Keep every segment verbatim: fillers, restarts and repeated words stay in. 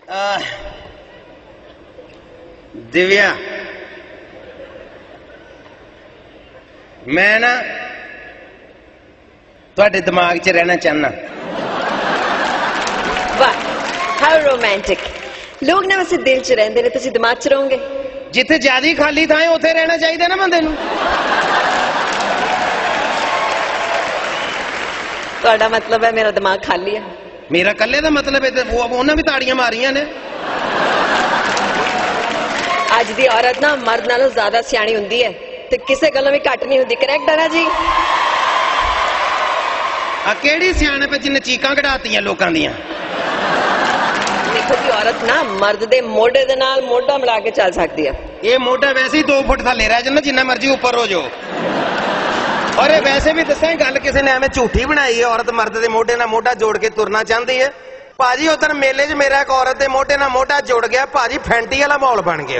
दिव्या मैं ना तुहाडे दिमाग च रहना चाहना। वाह, हाउ रोमांटिक। लोग ना वैसे दिल च रहंदे ने, तुसीं दिमाग च रहोगे। जिथे ज्यादा खाली थां उत्थे रहना चाहिए ना बंदे नूं। तुहाडा मतलब है मेरा दिमाग खाली है? मेरा कल्ले दा मतलब है उन्हां भी ताड़ियां मारियां ने। अज दी औरत ना मर्द नालों ज्यादा सियाणी हुंदी है ते किसे गल्लों भी घट नहीं हुंदी। करैक्ट है ना जी? आ केड़ी सियाणप है जिन्ने चीकां कढातियां लोकां दियां। देखो जी, औरत ना मर्द दे मोढे दे नाल मोढा मिला के चल सकदी है। ये मोढा वैसे ही दो फुट थल्ले रह जांदा जिन्ना मर्जी ऊपर हो जाओ। और ये वैसे भी दसा गल किसी ने एवं झूठी बनाई है। औरत मर्द के मोढे नाल मोढा जोड़ के तुरना चाहती है। भाजी उधर मेले च मेरा एक औरत के मोढे नाल मोढा जुड़ गया। भाजी फैंटी वाला माहौल बन गया।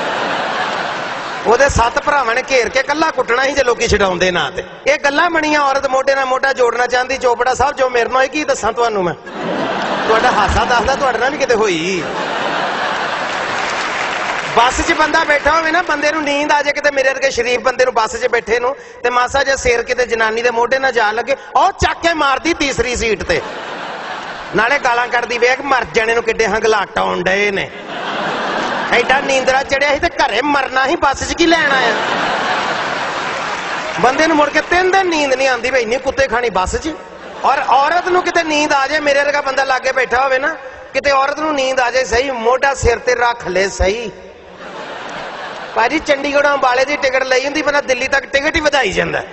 ਉਹਦੇ ਸੱਤ ਭਰਾਵਾਂ ਨੇ ਘੇਰ ਕੇ ਕੱਲਾ ਕੁੱਟਣਾ ਸੀ ਜੇ ਲੋਕੀ ਛਡਾਉਂਦੇ ਨਾ ਤੇ। ਇਹ ਗੱਲਾਂ ਬਣੀਆਂ ਔਰਤ ਮੋਢੇ ਨਾਲ ਮੋਢਾ ਜੋੜਨਾ ਚਾਹੁੰਦੀ। ਚੋਪੜਾ ਸਾਹਿਬ ਜੋ ਮੇਰੇ ਨਾਲ ਕੀ ਦੱਸਾਂ ਤੁਹਾਨੂੰ ਮੈਂ। ਤੁਹਾਡਾ ਹਾਸਾ ਦੱਸਦਾ ਤੁਹਾਡੇ ਨਾਲ ਵੀ ਕਿਤੇ ਹੋਈ। ਬੱਸ 'ਚ ਬੰਦਾ ਬੈਠਾ ਹੋਵੇ ਨਾ, ਬੰਦੇ ਨੂੰ ਨੀਂਦ ਆ ਜਾਏ ਕਿਤੇ, ਮੇਰੇ ਵਰਗੇ ਸ਼ਰੀਫ ਬੰਦੇ ਨੂੰ ਬੱਸ 'ਚ ਬੈਠੇ ਨੂੰ, ਤੇ ਮਾਸਾ ਜਿਹਾ ਸਿਰ ਕਿਤੇ ਜਨਾਨੀ ਦੇ ਮੋਢੇ ਨਾਲ ਜਾ ਲੱਗੇ, ਉਹ ਚੱਕ ਕੇ ਮਾਰਦੀ ਤੀਸਰੀ ਸੀਟ ਤੇ, ਨਾਲੇ ਗਾਲਾਂ ਕੱਢਦੀ। ਵੇਖ ਮਰ ਜਾਣੇ ਨੂੰ ਕਿੱਡੇ ਹੰਗਲਾਟ ਆਉਣ ਡਏ ਨੇ। ਐਡਾ ਨੀਂਦਰਾ ਚੜਿਆ ਸੀ ਤੇ ਘਰੇ ਮਰਨਾ ਹੀ, ਬੱਸ 'ਚ ਕੀ ਲੈਣ ਆਇਆ। ਬੰਦੇ ਨੂੰ ਮੁੜ ਕੇ ਤਿੰਨ ਦਿਨ ਨੀਂਦ ਨਹੀਂ ਆਉਂਦੀ ਬਈ, ਇੰਨੀ ਕੁੱਤੇ ਖਾਣੀ ਬੱਸ 'ਚ। ਔਰ ਔਰਤ ਨੂੰ ਕਿਤੇ ਨੀਂਦ ਆ ਜਾਏ, ਮੇਰੇ ਵਰਗਾ ਬੰਦਾ ਲਾਗੇ ਬੈਠਾ ਹੋਵੇ ਨਾ, ਕਿਤੇ ਔਰਤ ਨੂੰ ਨੀਂਦ ਆ ਜਾਏ ਸਹੀ, ਮੋਢਾ ਸਿਰ ਤੇ ਰੱਖ ਲੈ ਸਹੀ। ਭਾਜੀ ਚੰਡੀਗੜ੍ਹੋਂ ਅੰਬਾਲੇ ਦੀ ਟਿਕਟ ਲਈ ਹੁੰਦੀ, ਬੰਦਾ ਦਿੱਲੀ ਤੱਕ ਟਿਕਟ ਹੀ ਵਧਾਈ ਜਾਂਦਾ।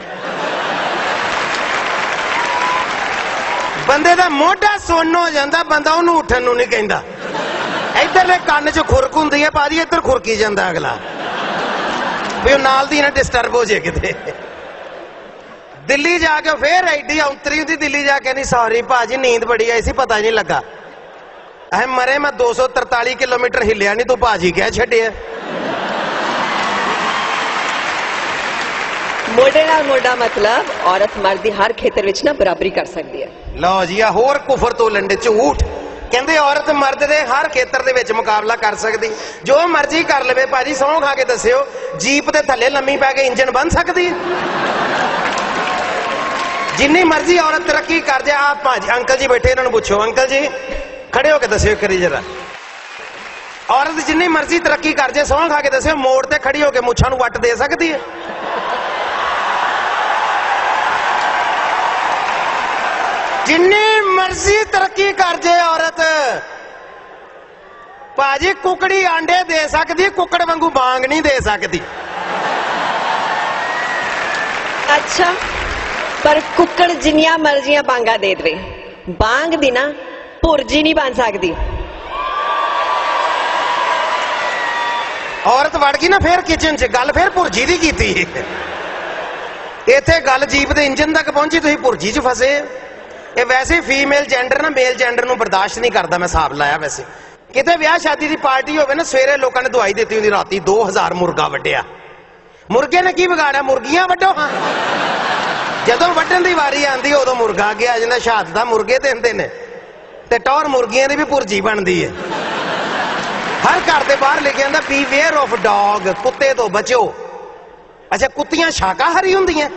ਬੰਦੇ ਦਾ ਮੋਢਾ ਸੁੰਨ ਹੋ ਜਾਂਦਾ, ਬੰਦਾ ਉਹਨੂੰ ਉੱਠਣ ਨੂੰ ਨਹੀਂ ਕਹਿੰਦਾ। इधरले कान च खुरक हुंदी है भाजी, इधर खुरकी जाता अगला भी नाल दी ना डिस्टर्ब हो जाए किते। दिल्ली जाके फिर एडी औंतरी हुंदी, दिल्ली जाके नहीं सॉरी भाजी नींद बड़ी आई सी, पता ही नहीं लगा। अह मरे मैं दो सौ तरताली किलोमीटर हिलिया नहीं, तू भाजी कह छड्डिया। मोढे नाल मोढा मतलब औरत मर्द दी हर खेतर विच ना बराबरी कर सकती है। लो जी, आ होर कुफर तो लंडे झूठ। कहते औरत मर्द के हर खेतर दे विच मुकाबला कर सकती, जो मर्जी कर ले। भाजी सौं खा के दस्यो, जीप के थले लम्मी पै के इंजन बन सकती है? जिन्नी मर्जी औरत तरक्की कर जाए। आप भाजी अंकल जी बैठे, इन्होंने पूछो, अंकल जी खड़े होके दस्यो एक बारी जरा। औरत जिन्नी मर्जी तरक्की कर जाए, सौं खा के दस्यो, मोड़ ते खड़ी होके मुछां नूं वट दे सकती है? जिन्नी मर्जी तरक्की कर जाए औरत, भाजी कुकड़ी आंडे दे सकती, कुकड़ वांगू बांग नहीं दे सकती। अच्छा, पर कुकड़ जिन्नियां मर्जियां बांगा दे दे, बांग दी ना भुरजी नहीं बन सकती। औरत वड़ गई ना फिर किचन च, गल फिर भुरजी दी कीती। इत्थे गल जीप दे इंजन तक पहुंची, तुसीं भुरजी च फसे। ये वैसे फीमेल जेंडर ना मेल जेंडर नूं बर्दाश्त नहीं करता। मैं हिसाब लाया, वैसे किते ब्याह शादी की पार्टी होवे ना, सवेरे लोगों ने दवाई दी होंदी, राती दो हजार मुर्गा वड्डिया। मुर्गे ने की बिगाड़िया? मुर्गियां वड्डो। हाँ, जदों वड्डण दी वारी आंदी उदों मुर्गा अगे आ जांदा। शहादतां मुर्गे देंदे ने ते टौर मुर्गियां दी भी भुरजी बनदी है। हर घर दे बाहर लिखिआ हुंदा बीवेयर ऑफ डॉग, कुत्ते तो बचो। अच्छा, कुत्तियां शाकाहारी हुंदियां?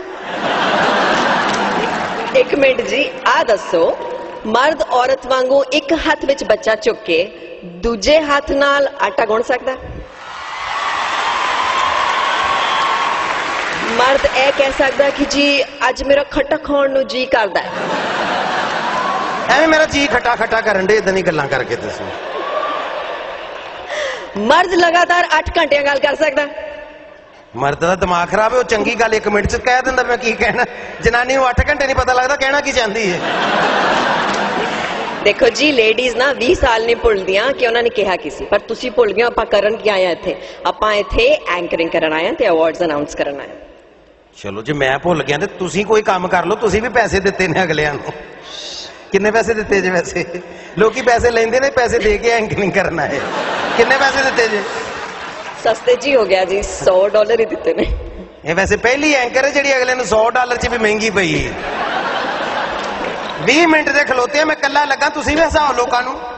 एक मिनट जी, आ दसो, मर्द औरत वांगू एक हाथ विच बच्चा चुक के दूजे हाथ नाल आटा गुण सकदा? मर्द ए कह सकदा कि जी अज मेरा खट्टा खाण नूं जी करदा है? एवें मेरा जी खट्टा खट्टा करन दे, इदां दी गल्लां करके दसो। मर्द लगातार आठ घंटे गल कर सकदा? मर्द का दिमाग खराब है, वो चंगी गल एक मिनट च कह दिंदा मैं की कहना। जनानी नूं अठ घंटे नहीं पता लगता कहना की चाहती है। देखो जी, लेडीज ना बीस साल नहीं भुलदियां कि उन्होंने कहा की सी, पर तुसी भुल गए। आपां करन की आए इत्थे? आपां इत्थे एंकरिंग करन आए ते अवार्ड्स अनाउंस करन आए। चलो जी, मैं भुल गया ते तुसी कोई काम कर लो। तुसी भी पैसे दिते ने अगलियां नूं। किन्ने पैसे दिते जे? वैसे लोग पैसे लेंदे ने, पैसे दे के एंकरिंग करना है। किन्ने पैसे दिते जे? सस्ते जी हो गया जी, सौ डॉलर ही दिते ने। ये वैसे पहली एंकर है जी अगले नूं सौ डॉलर च भी महंगी पई। बीस मिनट दे खलोते मैं कला लगा, तुसीं भी हसाओ लोकां नूं।